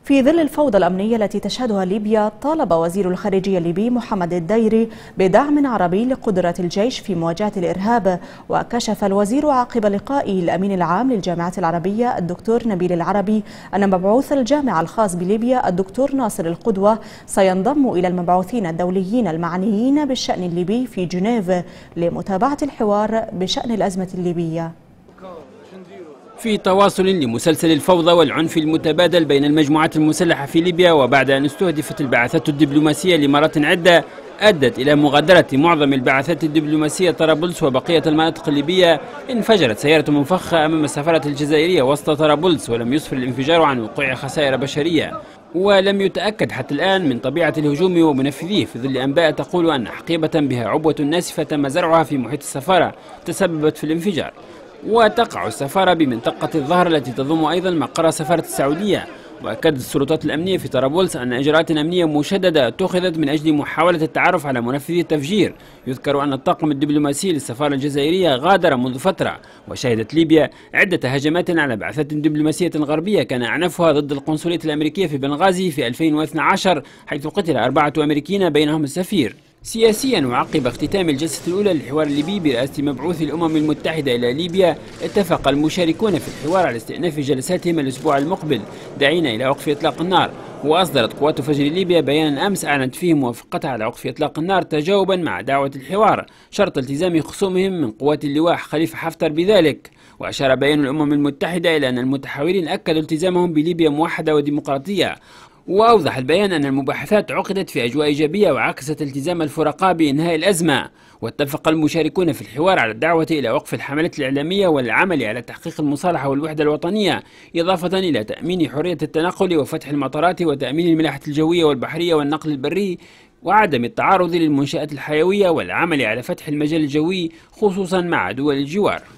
في ظل الفوضى الأمنية التي تشهدها ليبيا، طالب وزير الخارجية الليبي محمد الديري بدعم عربي لقدرة الجيش في مواجهة الإرهاب. وكشف الوزير عقب لقائه الأمين العام للجامعة العربية الدكتور نبيل العربي أن مبعوث الجامعة الخاص بليبيا الدكتور ناصر القدوة سينضم إلى المبعوثين الدوليين المعنيين بالشأن الليبي في جنيف لمتابعة الحوار بشأن الأزمة الليبية. في تواصل لمسلسل الفوضى والعنف المتبادل بين المجموعات المسلحة في ليبيا، وبعد أن استهدفت البعثات الدبلوماسية لمرات عدة أدت إلى مغادرة معظم البعثات الدبلوماسية طرابلس وبقية المناطق الليبية، انفجرت سيارة منفخة أمام السفارة الجزائرية وسط طرابلس، ولم يسفر الانفجار عن وقوع خسائر بشرية. ولم يتأكد حتى الآن من طبيعة الهجوم ومنفذيه، في ظل أنباء تقول أن حقيبة بها عبوة ناسفة تم زرعها في محيط السفارة تسببت في الانفجار. وتقع السفارة بمنطقة الظهر التي تضم أيضا مقر سفارة السعودية. وأكدت السلطات الأمنية في طرابلس أن إجراءات أمنية مشددة اتخذت من أجل محاولة التعرف على منفذي التفجير. يذكر أن الطاقم الدبلوماسي للسفارة الجزائرية غادر منذ فترة. وشهدت ليبيا عدة هجمات على بعثات دبلوماسية غربية كان أعنفها ضد القنصلية الأمريكية في بنغازي في 2012، حيث قتل 4 أمريكيين بينهم السفير. سياسيا، وعقب اختتام الجلسة الأولى للحوار الليبي برئاسة مبعوث الأمم المتحدة إلى ليبيا، اتفق المشاركون في الحوار على استئناف جلساتهم الأسبوع المقبل، داعين إلى وقف إطلاق النار. وأصدرت قوات فجر ليبيا بيانا أمس أعلنت فيه موافقتها على وقف إطلاق النار تجاوبا مع دعوة الحوار، شرط التزام خصومهم من قوات اللواء خليفة حفتر بذلك. وأشار بيان الأمم المتحدة إلى أن المتحاورين أكدوا التزامهم بليبيا موحدة وديمقراطية. وأوضح البيان أن المباحثات عقدت في أجواء إيجابية وعكست التزام الفرقاء بإنهاء الأزمة. واتفق المشاركون في الحوار على الدعوة إلى وقف الحملات الإعلامية والعمل على تحقيق المصالحة والوحدة الوطنية، إضافة إلى تأمين حرية التنقل وفتح المطارات وتأمين الملاحة الجوية والبحرية والنقل البري، وعدم التعرض للمنشآت الحيوية والعمل على فتح المجال الجوي خصوصا مع دول الجوار.